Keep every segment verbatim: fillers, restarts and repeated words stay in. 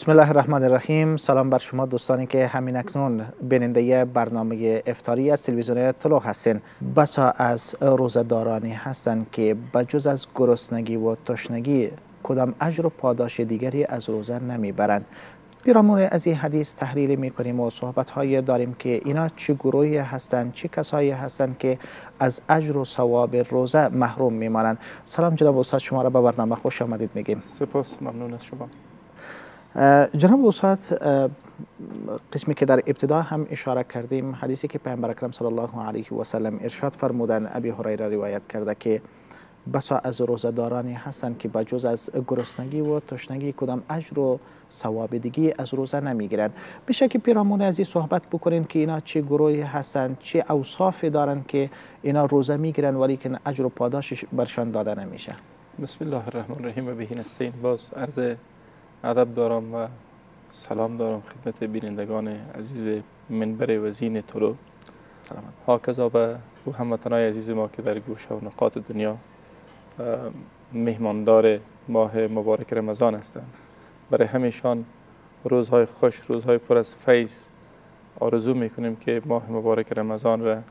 بسم الله الرحمن الرحیم. سلام بر شما دوستانی که همین اکنون بیننده برنامه افطاری از تلویزیون طلوع هستین. بسا از روزه‌دارانی هستند که بجز از گرسنگی و تشنگی کدام اجر و پاداش دیگری از روزه نمیبرند. پیرامون از این حدیث تحلیل میکنیم و صحبت های داریم که اینا چه گروهی هستند، چه کسایی هستند که از اجر و ثواب روزه محروم میمانند. سلام جناب استاد، شما را به برنامه خوش آمدید میگیم. سپاس، ممنون از شما. جناب استاد، قسمی که در ابتدا هم اشاره کردیم، حدیثی که پیامبر اکرم صلی الله علیه و سلم ارشاد فرمودن، ابی هریره روایت کرده که بسا از روزه‌دارانی هستند که بجز از گرسنگی و تشنگی کدام اجر و ثواب دیگی از روزه نمیگیرند. بشه که پیرامون از این صحبت بکنین که اینا چه گروهی هستند، چه اوصافی دارند که اینا روزه میگیرن ولی که اجر و پاداشش برشان داده نمیشه. بسم الله الرحمن الرحیم و بهی نستعین. باز عرض ادب دارم و سلام دارم خدمت بینندگان عزیز منبر وزین طلوع. سلام. هاکذا به هموطنان عزیز ما که در گوشه و نقاط دنیا مهماندار ماه مبارک رمضان هستند. برای همیشان روزهای خوش، روزهای پر از فیض آرزو میکنیم که ماه مبارک رمضان را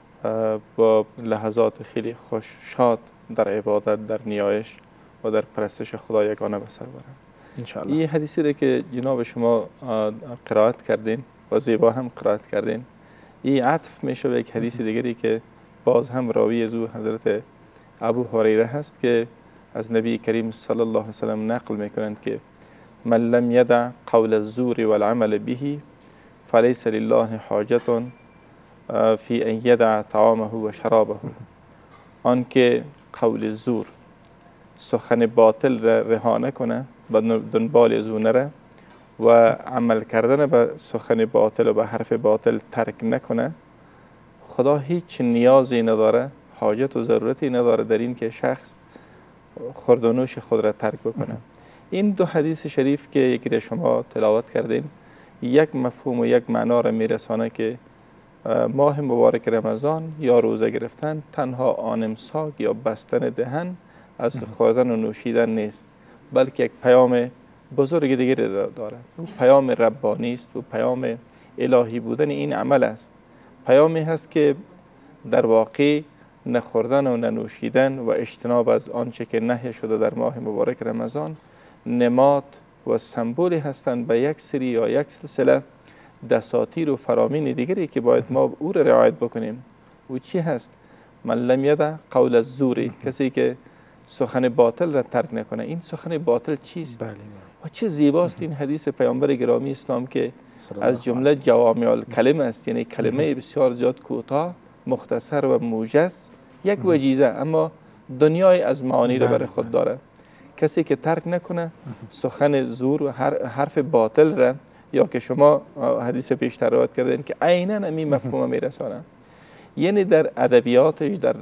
با لحظات خیلی خوش شاد در عبادت، در نیایش و در پرستش خدا یگانه به سر برند. انشاءالله. این حدیثی را که جناب شما قرائت کردین و زیبا هم قرائت کردین، این عطف میشه به یک حدیث دیگری که باز هم راوی از او حضرت ابو هریره هست که از نبی کریم صلی الله علیه و سلم نقل میکنند که من لم یدع قول الزور والعمل به فلیس لله حاجت فی ان یدع طعامه و شرابه. آن که قول زور، سخن باطل را رها نکنه، به دنبال از او نره و عمل کردن به سخن باطل و به حرف باطل ترک نکنه، خدا هیچ نیازی نداره، حاجت و ضرورتی نداره در این که شخص خورد و نوش خود را ترک بکنه. این دو حدیث شریف که یکی را شما تلاوت کردین یک مفهوم و یک معنا را میرسانه که ماه مبارک رمضان یا روزه گرفتن تنها آنمساک یا بستن دهن از خوردن و نوشیدن نیست، بلکه یک پیام بزرگ دیگری داره. اون پیام ربانی است و پیام الهی بودن این عمل است. پیامی هست که در واقع نخوردن و ننوشیدن و اجتناب از آنچه که نهی شده در ماه مبارک رمضان نماد و سمبولی هستند به یک سری یا یک سلسله دساتیر و فرامین دیگری که باید ما او را رعایت بکنیم. و چی هست؟ من لم یدع قول الزور، کسی که سخن باطل را ترک نکنه. این سخن باطل چیست؟ بله. و چه زیباست این حدیث پیامبر گرامی اسلام که از جمله جوامع الکلم است، یعنی کلمه بسیار زیاد کوتاه، مختصر و موجز، یک وجیزه اما دنیای از معانی را برای خود داره. کسی که ترک نکنه سخن زور و حرف باطل را، یا که شما حدیث پیشتر روایت کردین که عیناً همین مفهوم میرسانه، یعنی در ادبیاتش، در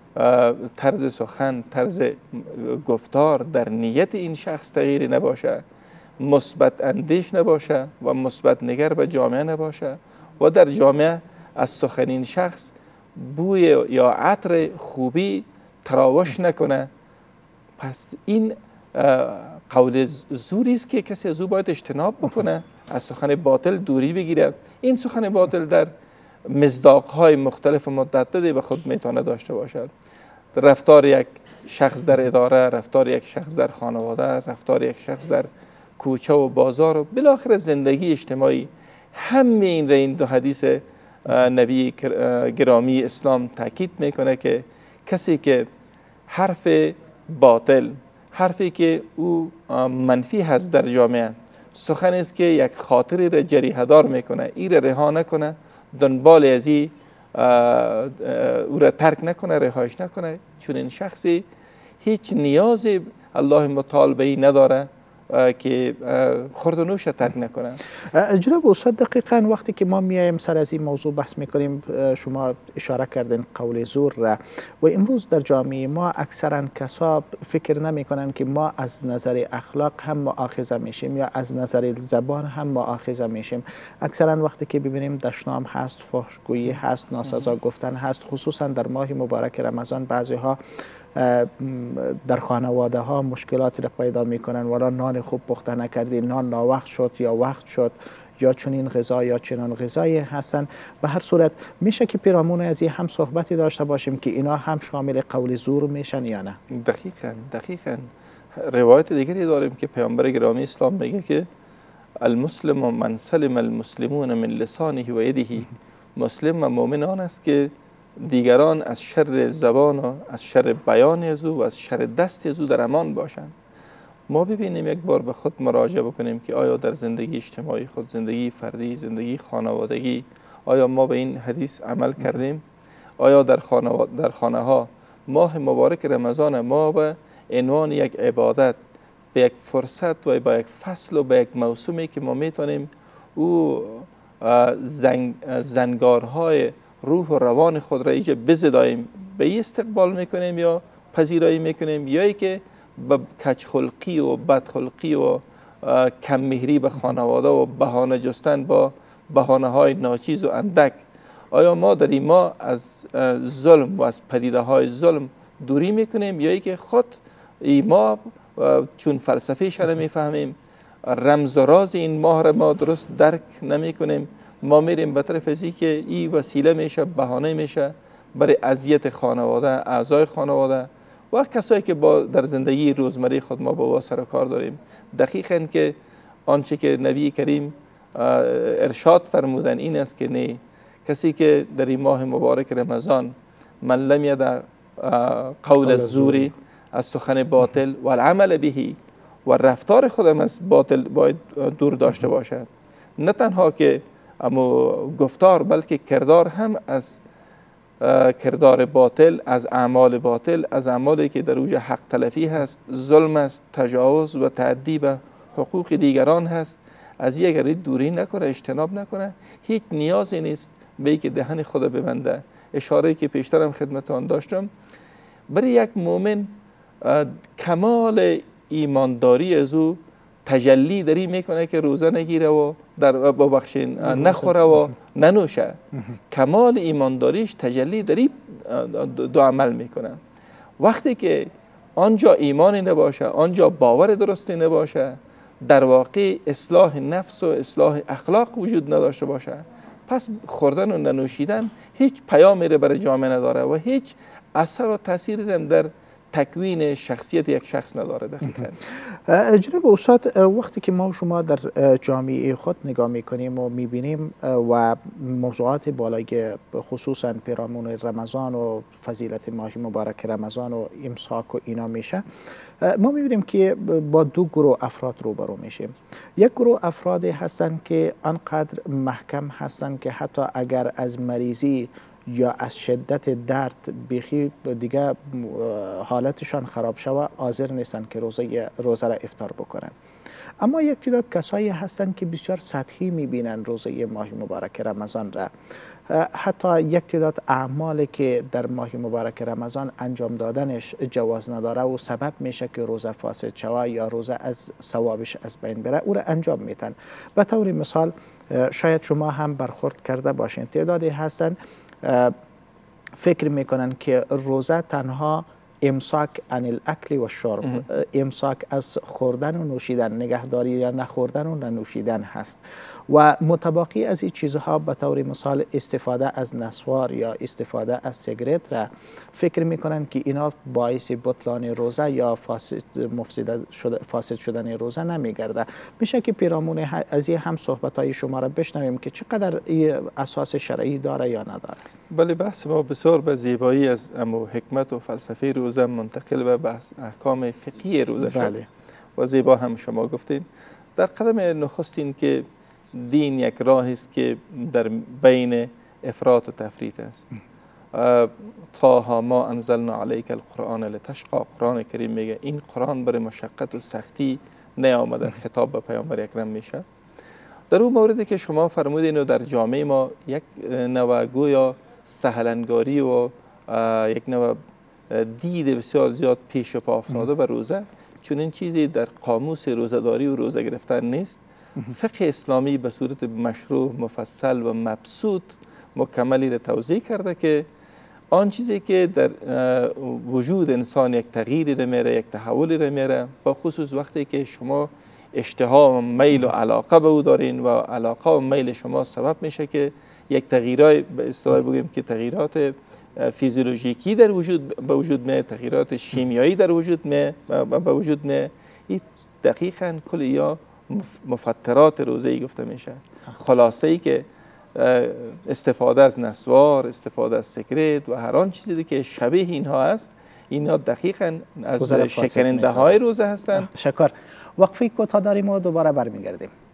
طرز سخن، طرز گفتار، در نیت این شخص تغییری نباشه، مثبت اندیش نباشه و مثبت نگر به جامعه نباشه و در جامعه از سخن این شخص بوی یا عطر خوبی تراوش نکنه، پس این قول زوری است که کسی از او باید اجتناب بکنه، از سخن باطل دوری بگیره. این سخن باطل در مصداق‌های مختلف و متعددی به خود میتونه داشته باشد. رفتار یک شخص در اداره، رفتار یک شخص در خانواده، رفتار یک شخص در کوچه و بازار و بالاخره زندگی اجتماعی. همه این را این دو حدیث نبی گرامی اسلام تاکید میکنه که کسی که حرف باطل، حرفی که او منفی هست در جامعه، سخن است که یک خاطری را جریحه دار میکنه، این را رها نکنه، دنبال ازی او را ترک نکنه، رهایش نکنه، چون این شخصی هیچ نیازی الله متعال به این نداره که خورد و نوش ترک نکنه. جناب استاد، دقیقاً وقتی که ما میایم سر از این موضوع بحث میکنیم، شما اشاره کردین قول زور را، و امروز در جامعه ما اکثرا کسا فکر نمیکنن که ما از نظر اخلاق هم مؤاخذه میشیم یا از نظر زبان هم مؤاخذه میشیم. اکثرا وقتی که ببینیم دشنام هست، فحشگویی هست، ناسزا گفتن هست، خصوصا در ماه مبارک رمضان بعضی ها در خانواده ها مشکلاتی را پیدا میکنن، ولی نان خوب پخته نکردی، نان ناوقت شد یا وقت شد، یا چنین غذا یا چنان غذایی هستن. به هر صورت میشه که پیرامون از این هم صحبتی داشته باشیم که اینا هم شامل قول زور میشن یا نه؟ دقیقاً دقیقاً روایت دیگری داریم که پیامبر گرامی اسلام میگه که المسلم من سلم المسلمون من لسانه و یده. مسلم و مؤمن آن است که دیگران از شر زبان و از شر بیان از او و از شر دست از او در امان باشند. ما ببینیم یک بار به خود مراجعه بکنیم که آیا در زندگی اجتماعی خود، زندگی فردی، زندگی خانوادگی، آیا ما به این حدیث عمل کردیم؟ آیا در خانه, در خانه ها ماه مبارک رمضان ما به عنوان یک عبادت، به یک فرصت و به یک فصل و به یک موسمی که ما میتونیم او زنگ زنگارهای روح و روان خود را ایجا بزداییم، به این استقبال میکنیم یا پذیرایی میکنیم، یا ای که به کجخلقی و بدخلقی و کم مهری به خانواده و بهانه جستن با بهانه های ناچیز و اندک، آیا ما در این ما از ظلم و از پدیده های ظلم دوری میکنیم، یا ای که خود ای ما چون فلسفه شده میفهمیم، رمز و راز این ماه را ما درست درک نمی کنیم، ما میریم به طرف ازی که این وسیله میشه، بهانه میشه برای اذیت خانواده، اعضای خانواده و کسایی که با در زندگی روزمره خود ما با او سر و کار داریم. دقیقاً که آنچه که نبی کریم ارشاد فرمودن این است که نه، کسی که در این ماه مبارک رمضان من لم یدع قول الزوری، از سخن باطل و العمل بهی، و رفتار خودم از باطل باید دور داشته باشد. نه تنها که اما گفتار بلکه کردار هم از کردار باطل، از اعمال باطل، از اعمالی که در اوج حق تلفی هست، ظلم است، تجاوز و تعدی به حقوق دیگران هست، از یک اگر دوری نکنه، اجتناب نکنه، هیچ نیازی نیست به اینکه دهن خود ببنده. اشاره که پیشترم خدمتان داشتم، برای یک مؤمن کمال ایمانداری از او تجلی داری میکنه که روزه نگیره و در ببخشین نخوره و ننوشه. کمال ایمانداریش تجلی داری دو عمل میکنه. وقتی که آنجا ایمانی نباشه، آنجا باور درستی نباشه، در واقع اصلاح نفس و اصلاح اخلاق وجود نداشته باشه، پس خوردن و ننوشیدن هیچ پیامی رو برای جامعه نداره و هیچ اثر و تأثیری هم در تکوین شخصیت یک شخص نداره. دقیقاً جناب استاد، وقتی که ما شما در جامعه خود نگاه میکنیم و میبینیم و موضوعات بالای خصوصا پیرامون رمضان و فضیلت ماه مبارک رمضان و امساک و اینا میشه، ما میبینیم که با دو گروه افراد روبرو میشیم. یک گروه افرادی هستن که آنقدر محکم هستن که حتی اگر از مریضی یا از شدت درد بیخی دیگه حالتشان خراب شود حاضر نیستن که روزه روزه را افطار بکنن. اما یک تعداد کسایی هستن که بسیار سطحی میبینن روزه ماه مبارک رمضان را، حتی یک تعداد اعمالی که در ماه مبارک رمضان انجام دادنش جواز نداره و سبب میشه که روزه فاسد شود یا روزه از ثوابش از بین بره، او را انجام میتن. به طور مثال شاید شما هم برخورد کرده باشین، تعدادی هستن فکر میکنن که روزه تنها امساک عن الاکل و شرب، امساک از خوردن و نوشیدن، نگهداری یا نخوردن و ننوشیدن هست و متباقی از این چیزها به طور مثال استفاده از نسوار یا استفاده از سیگرت را فکر میکنن که اینا باعث بطلان روزه یا فاسد مفسد شد فاسد شدن روزه نمیگرده. میشه که پیرامون از این هم صحبت های شما را بشنویم که چقدر اساس شرعی داره یا نداره؟ بله، بحث ما بسیار به زیبایی از امو حکمت و فلسفه روزه منتقل به بحث احکام فقهی روزه شد. بله. و زیبا هم شما گفتین. در قدم نخستین که دین یک راه است که در بین افراط و تفریط است. طه ما انزلنا علیک القرآن لتشقى، قرآن کریم میگه این قرآن برای مشقت و سختی نیامده، خطاب به پیامبر اکرم میشه. در اون موردی که شما فرمودین و در جامعه ما یک نوع گویا سهلنگاری و یک نوع دید بسیار زیاد پیش پا افتاده به روزه، چون این چیزی در قاموس روزه‌داری و روزه گرفتن نیست. فقه اسلامی به صورت مشروع، مفصل و مبسوط مکملی را توضیح کرده که آن چیزی که در وجود انسان یک تغییری رو میره، یک تحولی رو میره، با خصوص وقتی که شما اشتها و میل و علاقه به او دارین و علاقه و میل شما سبب میشه که یک تغییرات به اصطلاح بگیم که تغییرات فیزیولوژیکی در وجود به وجود میاد، تغییرات شیمیایی در وجود میاد به وجود میاد. این دقیقاً کل یا مفطرات روزه‌ای گفته میشه. خلاصه ای که استفاده از نسوار، استفاده از سیگرت و هر آن چیزی که شبیه اینها است، اینا دقیقاً از شکننده های روزه هستند. شکر. وقفه کوتاه داریم و دوباره برمیگردیم.